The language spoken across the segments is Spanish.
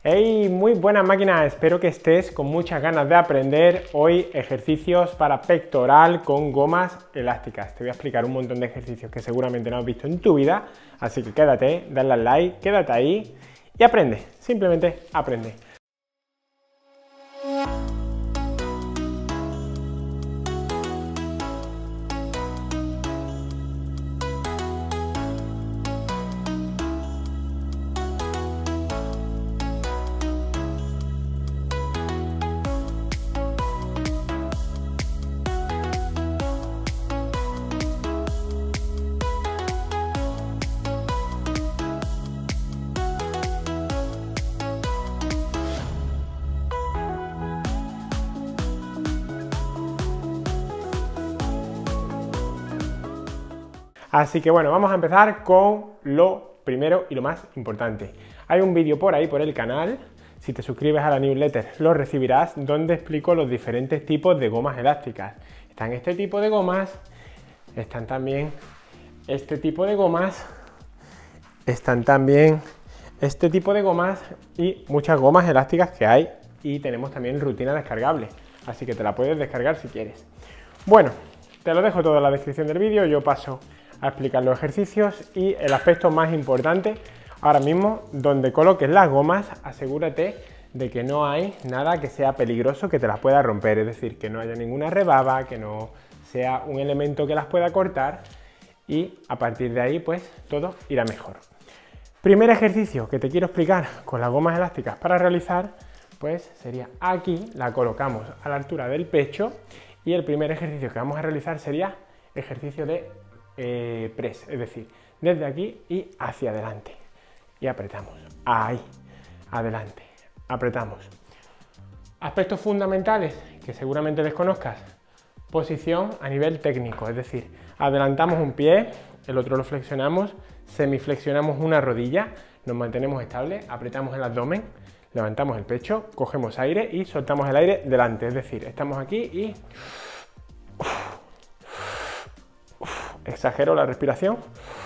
Hey, muy buena máquina, espero que estés con muchas ganas de aprender hoy ejercicios para pectoral con gomas elásticas. Te voy a explicar un montón de ejercicios que seguramente no has visto en tu vida, así que quédate, dale al like, quédate ahí y aprende, simplemente aprende. Así que bueno, vamos a empezar con lo primero y lo más importante. Hay un vídeo por ahí por el canal, si te suscribes a la newsletter lo recibirás, donde explico los diferentes tipos de gomas elásticas. Están este tipo de gomas, están también este tipo de gomas, están también este tipo de gomas y muchas gomas elásticas que hay, y tenemos también rutina descargable, así que te la puedes descargar si quieres. Bueno, te lo dejo todo en la descripción del vídeo, yo paso a explicar los ejercicios y el aspecto más importante ahora mismo, donde coloques las gomas, asegúrate de que no hay nada que sea peligroso que te las pueda romper, es decir, que no haya ninguna rebaba, que no sea un elemento que las pueda cortar, y a partir de ahí pues todo irá mejor. Primer ejercicio que te quiero explicar con las gomas elásticas para realizar, pues sería aquí, la colocamos a la altura del pecho, y el primer ejercicio que vamos a realizar sería ejercicio de press, es decir, desde aquí y hacia adelante, y apretamos, ahí, adelante, apretamos. Aspectos fundamentales que seguramente desconozcas: posición a nivel técnico, es decir, adelantamos un pie, el otro lo flexionamos, semiflexionamos una rodilla, nos mantenemos estable, apretamos el abdomen, levantamos el pecho, cogemos aire y soltamos el aire delante, es decir, estamos aquí y exagero la respiración,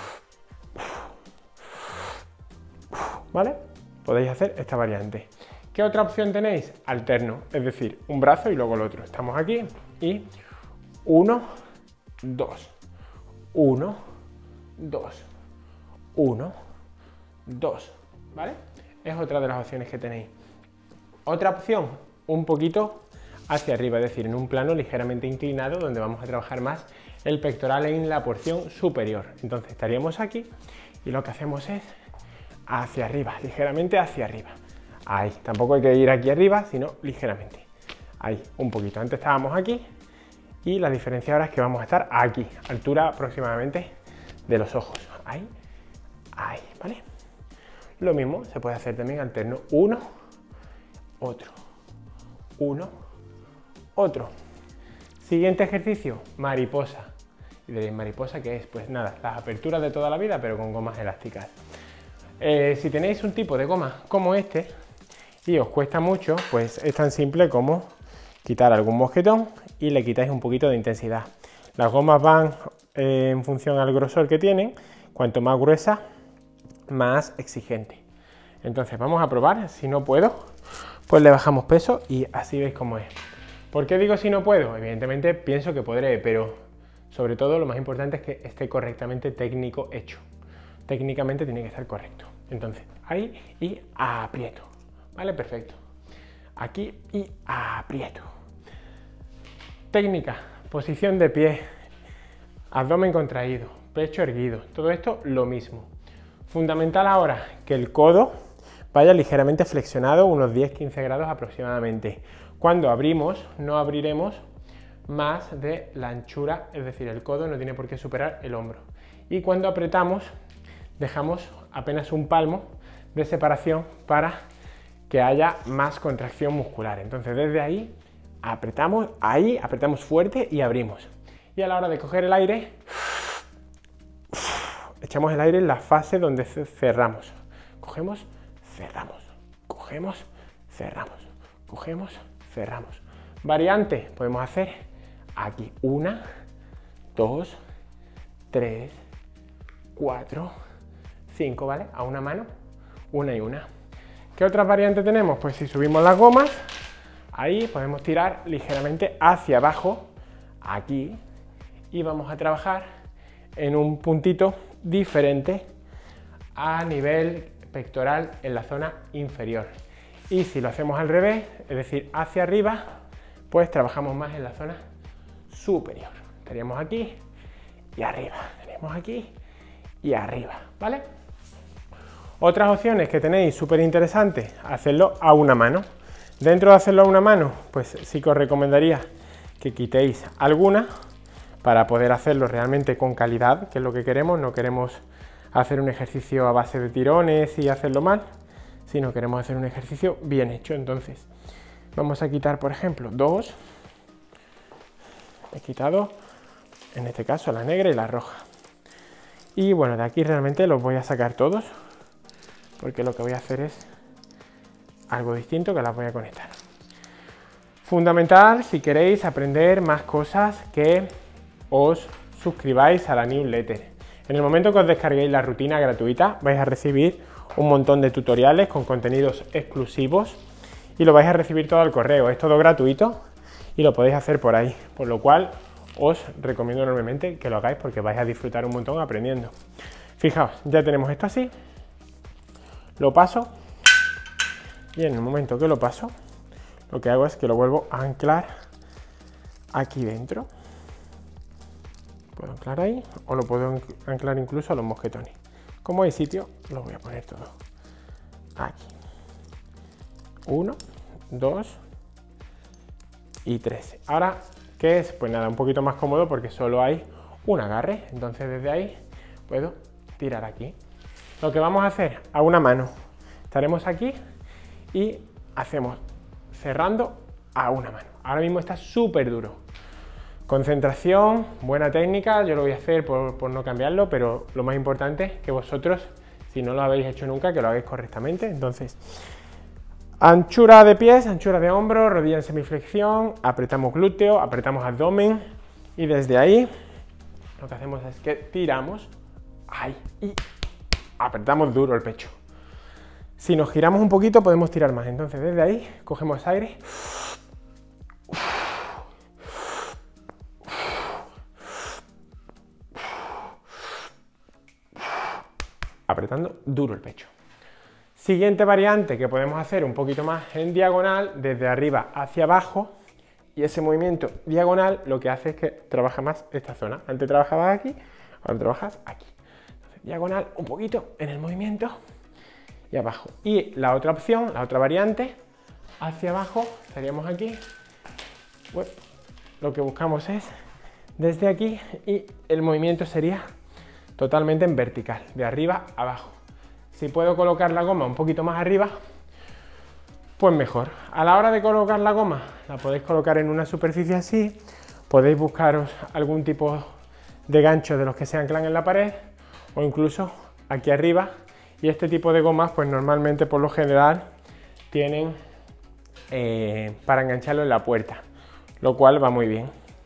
¿vale? Podéis hacer esta variante. ¿Qué otra opción tenéis? Alterno, es decir, un brazo y luego el otro. Estamos aquí y 1, 2, 1, 2, 1, 2, ¿vale? Es otra de las opciones que tenéis. Otra opción, un poquito hacia arriba, es decir, en un plano ligeramente inclinado, donde vamos a trabajar más el pectoral en la porción superior. Entonces estaríamos aquí y lo que hacemos es hacia arriba, ligeramente hacia arriba. Ahí, tampoco hay que ir aquí arriba, sino ligeramente. Ahí, un poquito. Antes estábamos aquí y la diferencia ahora es que vamos a estar aquí, altura aproximadamente de los ojos. Ahí, ahí, ¿vale? Lo mismo se puede hacer también alterno. Uno, otro, uno, otro. Siguiente ejercicio, mariposa. Y diréis, ¿mariposa qué es? Pues nada, las aperturas de toda la vida, pero con gomas elásticas. Si tenéis un tipo de goma como este y os cuesta mucho, pues es tan simple como quitar algún mosquetón y le quitáis un poquito de intensidad. Las gomas van en función al grosor que tienen, cuanto más gruesa, más exigente. Entonces vamos a probar, si no puedo, pues le bajamos peso y así veis cómo es. ¿Por qué digo si no puedo? Evidentemente pienso que podré, pero sobre todo lo más importante es que esté correctamente técnico hecho. Técnicamente tiene que estar correcto. Entonces, ahí y aprieto. ¿Vale? Perfecto. Aquí y aprieto. Técnica, posición de pie, abdomen contraído, pecho erguido. Todo esto lo mismo. Fundamental ahora que el codo vaya ligeramente flexionado, unos 10-15 grados aproximadamente. Cuando abrimos, no abriremos más de la anchura, es decir, el codo no tiene por qué superar el hombro. Y cuando apretamos, dejamos apenas un palmo de separación para que haya más contracción muscular. Entonces desde ahí apretamos fuerte y abrimos. Y a la hora de coger el aire, echamos el aire en la fase donde cerramos. Cogemos, cerramos, cogemos, cerramos, cogemos, cerramos. Variante, podemos hacer aquí 1, 2, 3, 4, 5, ¿vale? A una mano, una y una. ¿Qué otras variantes tenemos? Pues si subimos las gomas, ahí podemos tirar ligeramente hacia abajo, aquí, y vamos a trabajar en un puntito diferente a nivel pectoral en la zona inferior. Y si lo hacemos al revés, es decir, hacia arriba, pues trabajamos más en la zona superior. Estaríamos aquí y arriba, tenemos aquí y arriba, ¿vale? Otras opciones que tenéis súper interesantes, hacerlo a una mano. Dentro de hacerlo a una mano, pues sí que os recomendaría que quitéis alguna para poder hacerlo realmente con calidad, que es lo que queremos. No queremos hacer un ejercicio a base de tirones y hacerlo mal, sino queremos hacer un ejercicio bien hecho. Entonces, vamos a quitar, por ejemplo, dos. He quitado, en este caso, la negra y la roja. Y bueno, de aquí realmente los voy a sacar todos, porque lo que voy a hacer es algo distinto que las voy a conectar. Fundamental, si queréis aprender más cosas, que os suscribáis a la newsletter. En el momento que os descarguéis la rutina gratuita, vais a recibir un montón de tutoriales con contenidos exclusivos y lo vais a recibir todo al correo. Es todo gratuito y lo podéis hacer por ahí, por lo cual os recomiendo enormemente que lo hagáis porque vais a disfrutar un montón aprendiendo. Fijaos, ya tenemos esto así, lo paso y en el momento que lo paso, lo que hago es que lo vuelvo a anclar aquí dentro. Puedo anclar ahí o lo puedo anclar incluso a los mosquetones. Como hay sitio, lo voy a poner todo aquí. 1, 2 y 3. Ahora, ¿qué es? Pues nada, un poquito más cómodo porque solo hay un agarre. Entonces desde ahí puedo tirar aquí. Lo que vamos a hacer a una mano. Estaremos aquí y hacemos cerrando a una mano. Ahora mismo está súper duro. Concentración, buena técnica, yo lo voy a hacer por no cambiarlo, pero lo más importante es que vosotros, si no lo habéis hecho nunca, que lo hagáis correctamente. Entonces, anchura de pies, anchura de hombro, rodilla en semiflexión, apretamos glúteo, apretamos abdomen y desde ahí lo que hacemos es que tiramos ahí y apretamos duro el pecho. Si nos giramos un poquito podemos tirar más, entonces desde ahí cogemos aire. Apretando duro el pecho. Siguiente variante que podemos hacer un poquito más en diagonal, desde arriba hacia abajo, y ese movimiento diagonal lo que hace es que trabaja más esta zona. Antes trabajabas aquí, ahora trabajas aquí. Entonces, diagonal un poquito en el movimiento y abajo. Y la otra opción, la otra variante, hacia abajo, estaríamos aquí. Bueno, lo que buscamos es desde aquí y el movimiento sería totalmente en vertical, de arriba a abajo. Si puedo colocar la goma un poquito más arriba, pues mejor. A la hora de colocar la goma, la podéis colocar en una superficie así, podéis buscaros algún tipo de gancho de los que se anclan en la pared, o incluso aquí arriba, y este tipo de gomas, pues normalmente por lo general tienen para engancharlo en la puerta, lo cual va muy bien.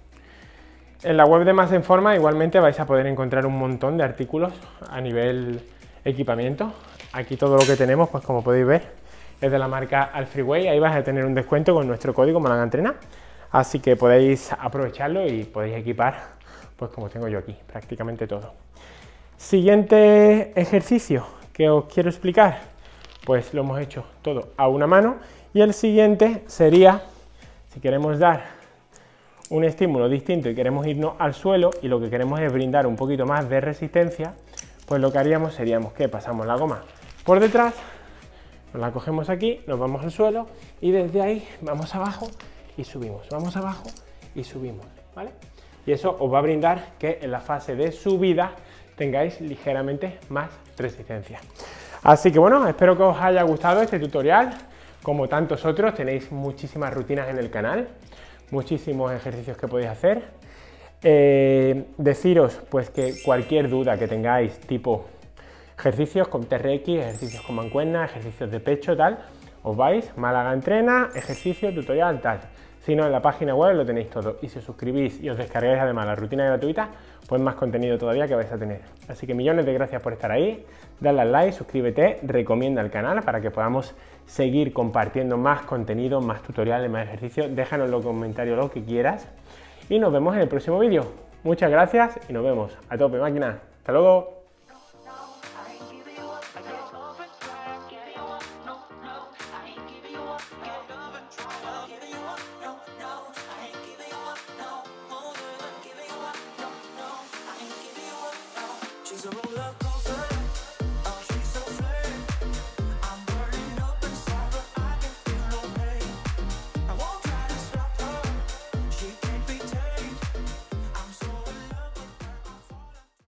En la web de Más en Forma igualmente vais a poder encontrar un montón de artículos a nivel equipamiento. Aquí todo lo que tenemos, pues como podéis ver, es de la marca Alfreeway. Ahí vais a tener un descuento con nuestro código Malagantrena, así que podéis aprovecharlo y podéis equipar, pues como tengo yo aquí, prácticamente todo. Siguiente ejercicio que os quiero explicar, pues lo hemos hecho todo a una mano, y el siguiente sería, si queremos dar un estímulo distinto y queremos irnos al suelo y lo que queremos es brindar un poquito más de resistencia, pues lo que haríamos seríamos que pasamos la goma por detrás, nos la cogemos aquí, nos vamos al suelo y desde ahí vamos abajo y subimos, vamos abajo y subimos, ¿vale? Y eso os va a brindar que en la fase de subida tengáis ligeramente más resistencia. Así que bueno, espero que os haya gustado este tutorial. Como tantos otros, tenéis muchísimas rutinas en el canal, muchísimos ejercicios que podéis hacer. Deciros pues que cualquier duda que tengáis, tipo ejercicios con TRX, ejercicios con mancuerna, ejercicios de pecho, tal, os vais, Málaga Entrena, ejercicio, tutorial, tal. Si no, en la página web lo tenéis todo. Y si os suscribís y os descargáis además la rutina gratuita, pues más contenido todavía que vais a tener. Así que millones de gracias por estar ahí. Dale al like, suscríbete, recomienda el canal para que podamos seguir compartiendo más contenido, más tutoriales, más ejercicios. Déjanos en los comentarios lo que quieras. Y nos vemos en el próximo vídeo. Muchas gracias y nos vemos. A tope, máquina. Hasta luego.